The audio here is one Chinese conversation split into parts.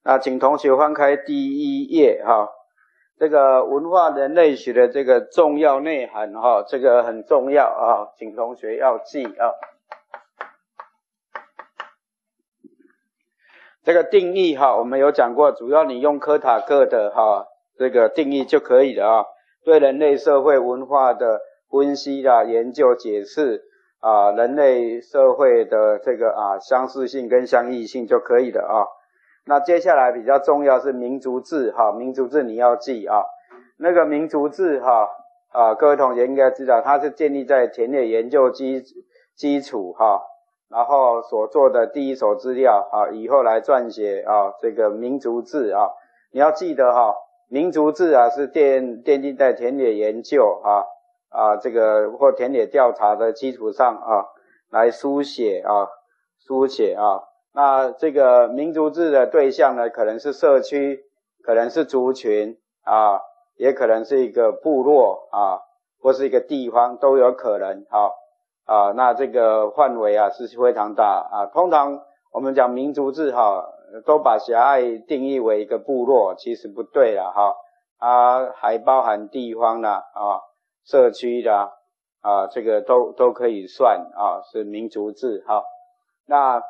那请同学翻开第1页哈，这个文化人类学的这个重要内涵哈，这个很重要啊，请同学要记啊。这个定义哈，我们有讲过，主要你用科塔克的哈这个定义就可以了啊。对人类社会文化的分析啦、研究、解释啊，人类社会的这个相似性跟相异性就可以了啊。那接下来比较重要是民族志哈，民族志你要记啊。那个民族志哈各位同学应该知道，它是建立在田野研究基础哈，然后所做的第一手资料以后来撰写这个民族志啊。你要记得民族志是奠定在田野研究这个或田野调查的基础上来书写。那这个民族志的对象呢，可能是社区，可能是族群也可能是一个部落或是一个地方都有可能那这个范围是非常大通常我们讲民族志都把狭隘定义为一个部落，其实不对啦还包含地方啦社区啦这个都可以算是民族志那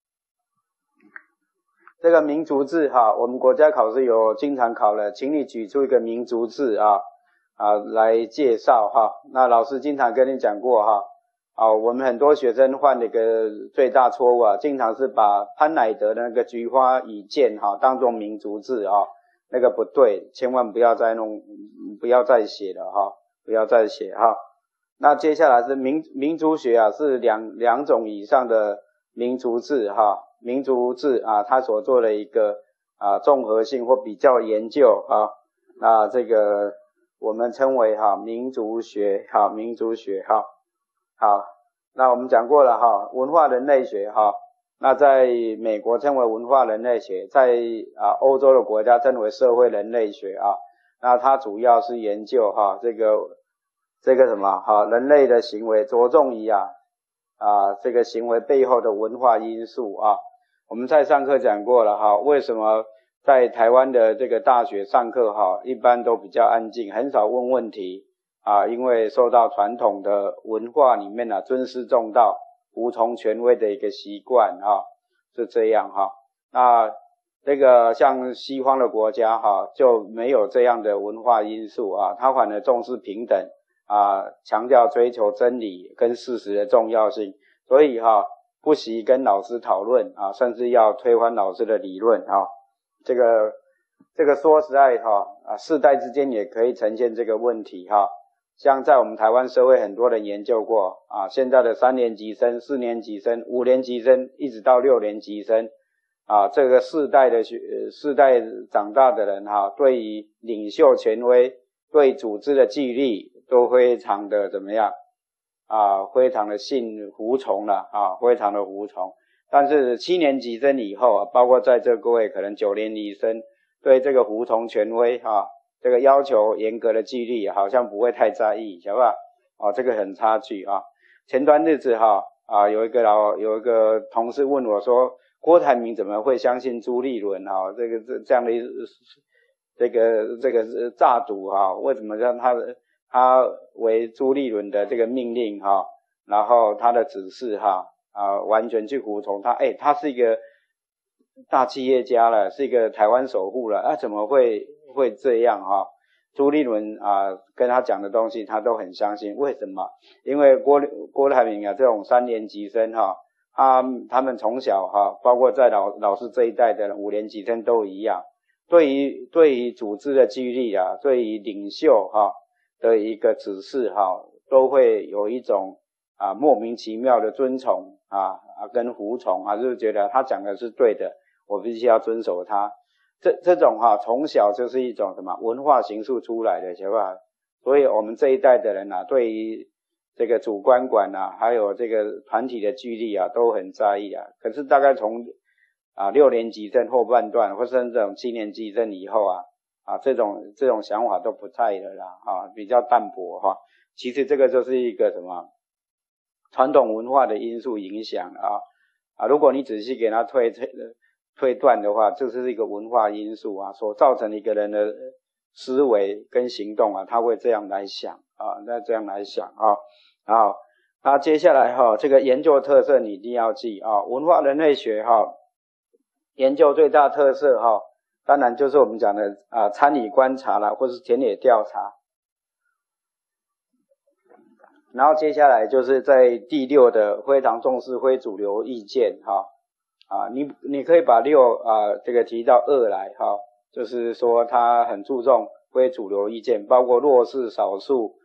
这个民族志我们国家考试有经常考了，请你举出一个民族志来介绍那老师经常跟你讲过我们很多学生犯的一个最大错误经常是把潘乃德的那个菊花与剑当作民族志那个不对，千万不要再不要再写了不要再写那接下来是民族学是两种以上的民族志民族志它所做的一个综合性或比较研究那这个我们称为民族学民族学好，那我们讲过了文化人类学那在美国称为文化人类学，在欧洲的国家称为社会人类学那它主要是研究这个什么人类的行为，着重于这个行为背后的文化因素我们在上课讲过了为什么在台湾的这个大学上课一般都比较安静，很少问问题因为受到传统的文化里面尊师重道、服从权威的一个习惯是这样那这个像西方的国家就没有这样的文化因素它反而重视平等强调追求真理跟事实的重要性，所以不惜跟老师讨论甚至要推翻老师的理论这个说实在世代之间也可以呈现这个问题像在我们台湾社会很多人研究过现在的3年级生、4年级生、5年级生一直到6年级生这个世代长大的人对于领袖权威、对组织的纪律都非常的怎么样非常的服从了非常的服从。但是7年级生以后包括在这各位可能9年级生对这个服从权威这个要求严格的纪律好像不会太在意，晓得吧这个很差距前段日子有一个同事问我说，郭台铭怎么会相信朱立伦这样的这个诈赌为什么让他为朱立伦的这个命令然后他的指示完全去服从他他是一个大企业家了，是一个台湾首富了怎么会这样朱立伦跟他讲的东西他都很相信，为什么？因为郭台铭这种3年级生他们从小包括在老师这一代的5年级生都一样，对于组织的纪律对于领袖的一个指示都会有一种莫名其妙的遵从跟服从就是觉得他讲的是对的，我必须要遵守他。这种从小就是一种什么文化形塑出来的，晓得吧？所以我们这一代的人对于这个主观管还有这个团体的纪律都很在意可是大概从6年级生后半段或甚至这种7年级生以后这种想法都不在了啦比较淡薄其实这个就是一个什么传统文化的因素影响如果你仔细给他推断的话，这是一个文化因素啊，所造成一个人的思维跟行动啊，他会这样来想啊，那这样来想啊。好，那接下来这个研究特色你一定要记啊，文化人类学研究最大特色当然就是我们讲的参与观察啦，或是田野调查。然后接下来就是在第6的非常重视非主流意见你可以把6这个提到2来就是说他很注重非主流意见，包括弱势少数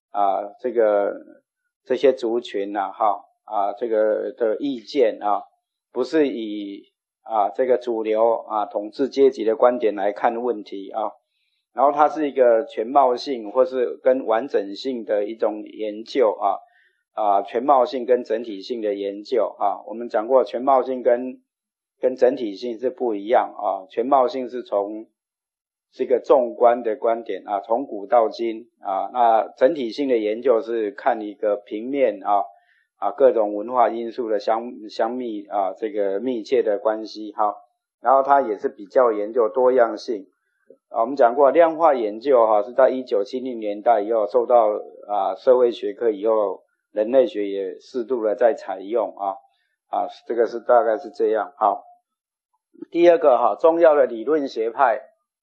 这些族群这个的意见不是以这个主流统治阶级的观点来看问题然后它是一个全貌性或是跟完整性的一种研究全貌性跟整体性的研究我们讲过全貌性跟整体性是不一样全貌性是从这个纵观的观点从古到今那整体性的研究是看一个平面各种文化因素的相密这个密切的关系然后它也是比较研究多样性我们讲过量化研究是在1970年代以后受到社会学科以后，人类学也适度的在采用这个是大概是这样第二个重要的理论学派，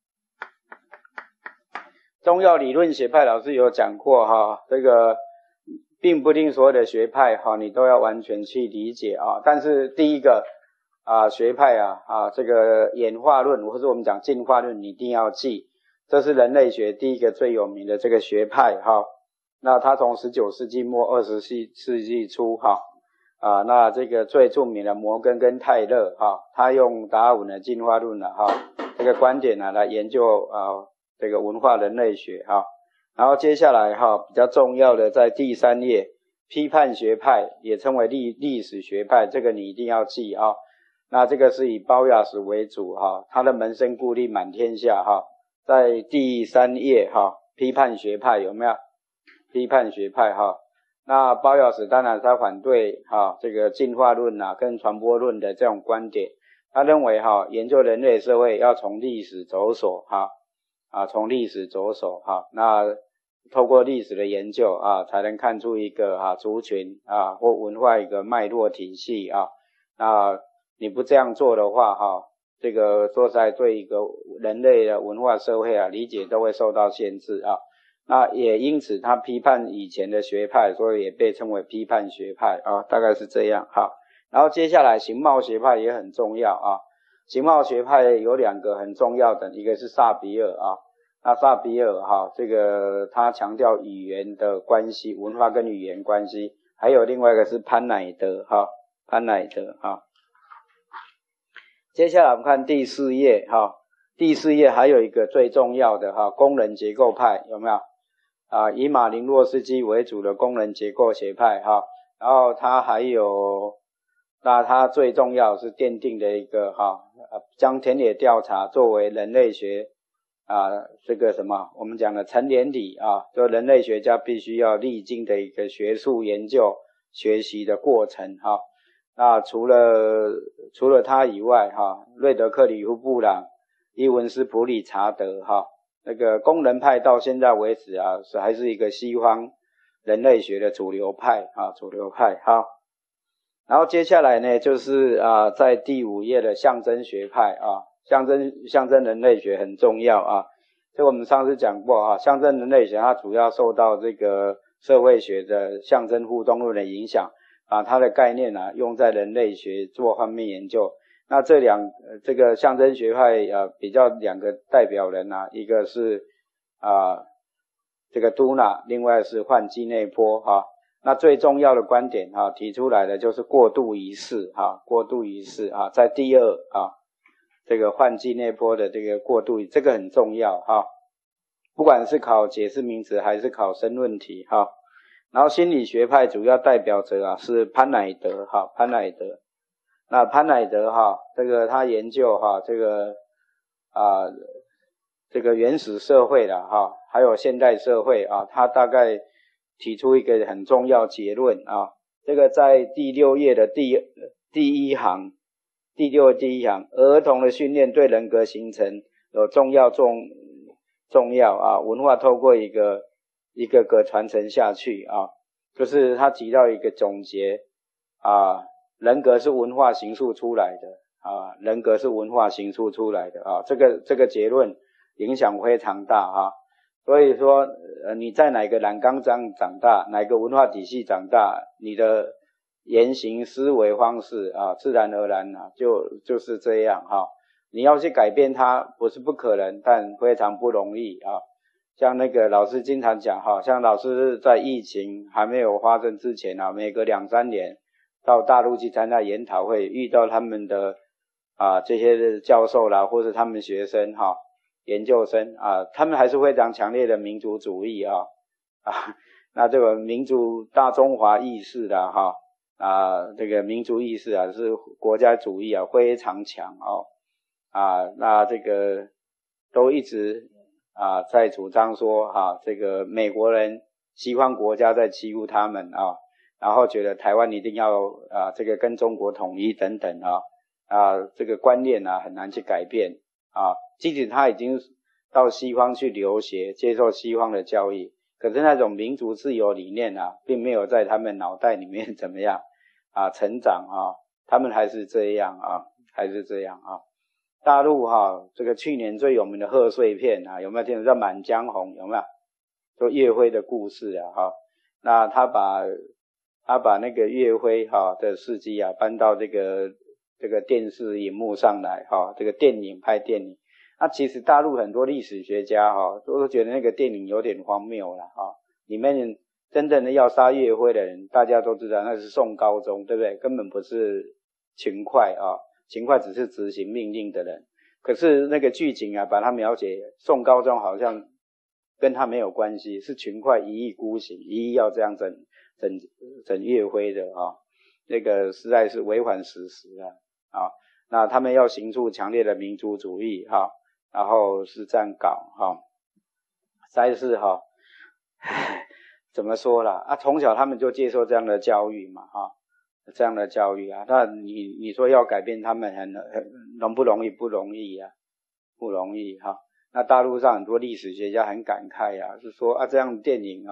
重要理论学派老师有讲过这个并不一定所有的学派你都要完全去理解但是第一个学派这个演化论或者我们讲进化论你一定要记，这是人类学第一个最有名的这个学派那他从19世纪末20世纪初那这个最著名的摩根跟泰勒他用达尔文的进化论这个观点来研究这个文化人类学然后接下来比较重要的在第3页批判学派也称为历史学派，这个你一定要记那这个是以包雅什为主他的门生故吏满天下在第3页批判学派有没有？批判学派那包雅什当然他反对这个进化论跟传播论的这种观点，他认为研究人类社会要从历史着手从历史着手那透过历史的研究才能看出一个族群或文化一个脉络体系那你不这样做的话这个说实在对一个人类的文化社会理解都会受到限制那也因此他批判以前的学派，所以也被称为批判学派大概是这样然后接下来形貌学派也很重要形貌学派有2个很重要的，一个是萨比尔那萨比尔这个他强调语言的关系，文化跟语言关系，还有另外一个是潘乃德潘乃德接下来我们看第4页第4页还有一个最重要的工人结构派有没有以马林洛斯基为主的工人结构学派然后他还有那他最重要是奠定的一个将田野调查作为人类学这个什么我们讲的成年礼就人类学家必须要历经的一个学术研究学习的过程那除了他以外瑞德克里夫布朗、伊文斯普理查德那个工人派到现在为止还是一个西方人类学的主流派主流派然后接下来呢就是在第5页的象征学派象征人类学很重要这我们上次讲过象征人类学它主要受到这个社会学的象征互动论的影响它的概念用在人类学做方面研究。那这个象征学派比较2个代表人一个是这个都纳，另外是范基内波那最重要的观点提出来的就是过渡仪式过渡仪式在第2这个范基内波的这个过渡这个很重要不管是考解释名词还是考申论题然后心理学派主要代表者是潘乃德潘乃德。那潘乃德这个他研究这个这个原始社会的还有现代社会他大概提出一个很重要结论这个在第6页的第1行第六第一行，儿童的训练对人格形成有重要啊，文化透过一个个传承下去啊，就是他提到一个总结啊，人格是文化形塑出来的啊，人格是文化形塑出来的啊，这个结论影响非常大啊。所以说你在哪个染缸长大，哪个文化体系长大，你的言行思维方式啊，自然而然啊，就是这样哈。你要去改变它不是不可能，但非常不容易啊。像那个老师经常讲哈，像老师在疫情还没有发生之前啊，每隔2-3年到大陆去参加研讨会，遇到他们的这些教授啦，或者他们学生哈，研究生啊，他们还是非常强烈的民族主义啊，那这个民族大中华意识的哈这个民族意识啊，是国家主义啊非常强哦那这个都一直在主张说这个美国人西方国家在欺负他们然后觉得台湾一定要这个跟中国统一等等这个观念很难去改变即使他已经到西方去留学，接受西方的教育，可是那种民族自由理念并没有在他们脑袋里面怎么样成长他们还是这样还是这样大陆这个去年最有名的贺岁片有没有听到叫《满江红》？有没有？就岳飞的故事那他把那个岳飞的事迹搬到这个电视荧幕上来这个电影拍电影。那其实大陆很多历史学家都觉得那个电影有点荒谬了里面真正的要杀岳飞的人，大家都知道那是宋高宗，对不对？根本不是秦桧秦桧只是执行命令的人。可是那个剧情把它描写宋高宗好像跟他没有关系，是秦桧一意孤行，一意要这样整岳飞的那个实在是违反史实那他们要行出强烈的民族主义然后是这样搞实在是怎么说啦从小他们就接受这样的教育嘛这样的教育那你说要改变他们很容不容易？不容易不容易那大陆上很多历史学家很感慨是说这样的电影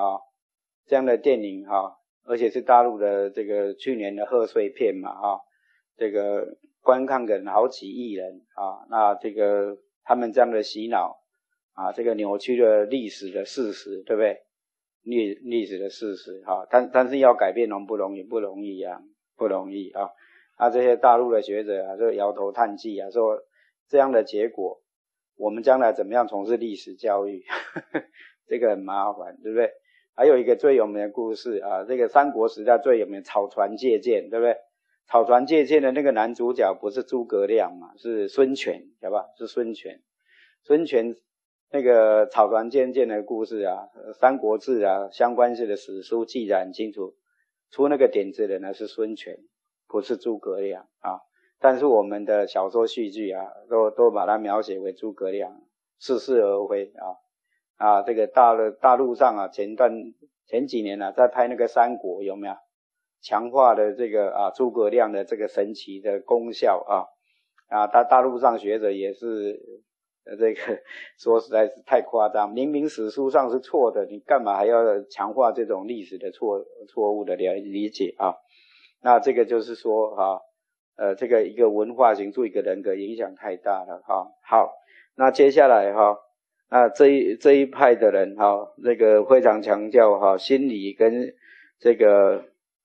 而且是大陆的这个去年的贺岁片嘛这个观看的人好几亿人那这个他们这样的洗脑这个扭曲了历史的事实，对不对？历史的事实但是要改变容不容易？不容易不容易这些大陆的学者就摇头叹气说这样的结果我们将来怎么样从事历史教育这个很麻烦，对不对？还有一个最有名的故事这个三国时代最有名的草船借箭，对不对？草船借箭的那个男主角不是诸葛亮嘛，是孙权，晓得吧？是孙权那个草船借箭的故事三国志相关的史书记载很清楚，出那个点子的呢是孙权，不是诸葛亮但是我们的小说戏剧都把它描写为诸葛亮，似是而非这个大陆上前几年在拍那个三国，有没有强化的这个诸葛亮的这个神奇的功效大陆上学者也是这个说实在是太夸张，明明史书上是错的，你干嘛还要强化这种历史的错误的理解那这个就是说这个一个文化形塑一个人格影响太大了好，那接下来那这一派的人那个非常强调心理跟这个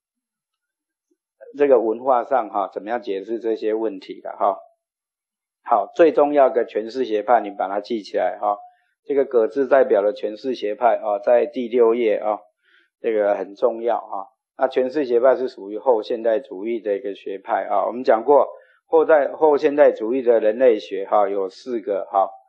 文化上怎么样解释这些问题的好，最重要的诠释学派你把它记起来这个葛字代表了诠释学派在第6页这个很重要那诠释学派是属于后现代主义的一个学派我们讲过后现代主义的人类学有4个